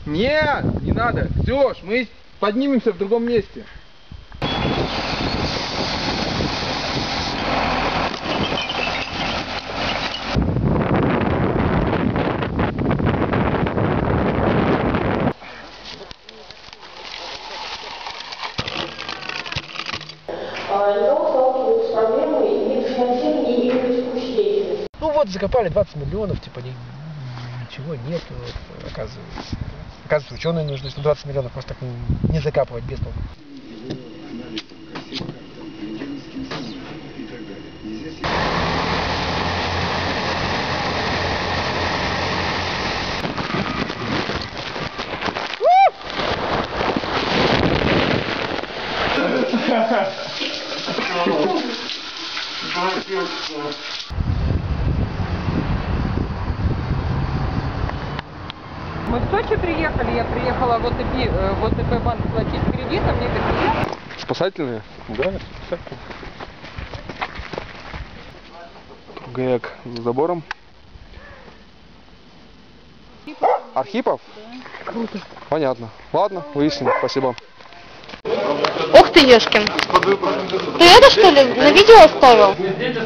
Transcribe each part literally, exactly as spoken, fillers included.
Нет, не надо. Все, мы поднимемся в другом месте. Ну вот, закопали двадцать миллионов, типа ни, ничего нет, оказывается. Оказывается, ученые нужны, что двадцать миллионов просто так не закапывать без толку. Мы в Сочи приехали, я приехала в ОТБ, в ОТБ банк платить кредит, а мне говорят... Спасательные? Да, спасательные. ГЭК за забором. Архипов? Да. Круто. Понятно. Ладно, выясним. Спасибо. Ух ты, Ёшкин. Ты это что ли на видео оставил?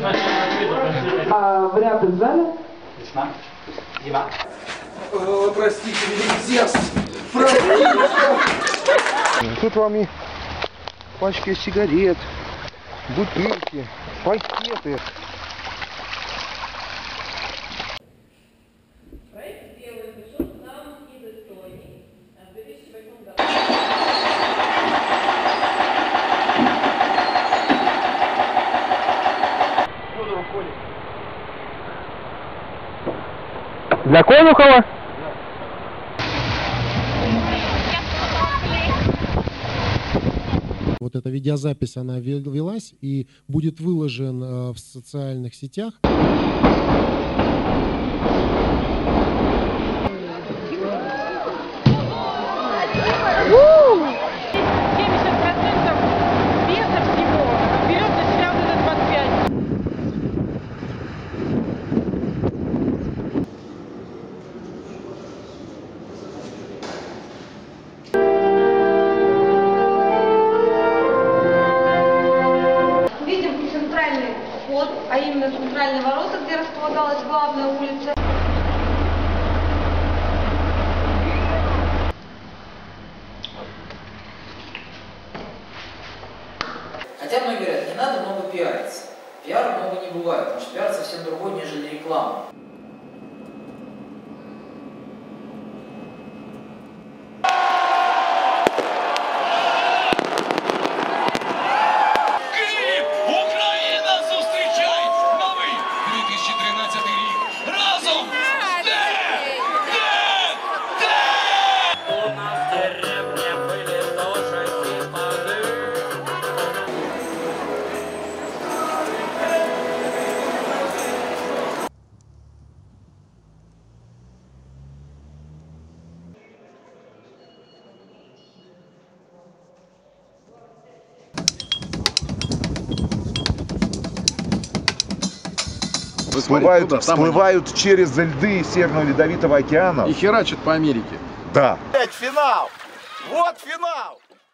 А варианты в зале? Весна. Зима. О, простите, Зевс. Простите. Тут вам и пачки сигарет, бутылки, пакеты. Для Конюхова? Вот эта видеозапись, она велась и будет выложен в социальных сетях. А именно центральные ворота, где располагалась главная улица. Хотя многие говорят, не надо много пиариться. Пиара много не бывает, потому что пиар совсем другой, нежели реклама. Всплывают, туда, всплывают через льды Северного Ледовитого океана. И херачат по Америке. Да. Финал! Вот финал!